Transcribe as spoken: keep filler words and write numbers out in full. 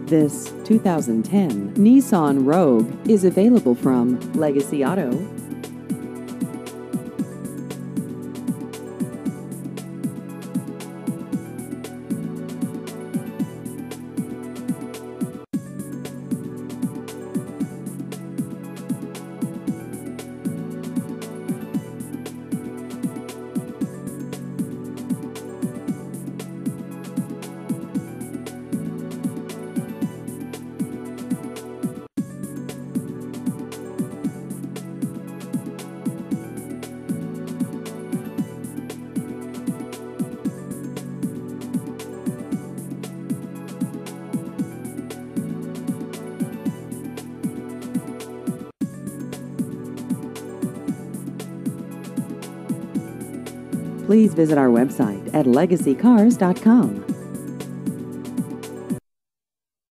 This two thousand ten Nissan Rogue is available from Legacy Auto. Please visit our website at legacy cars dot com.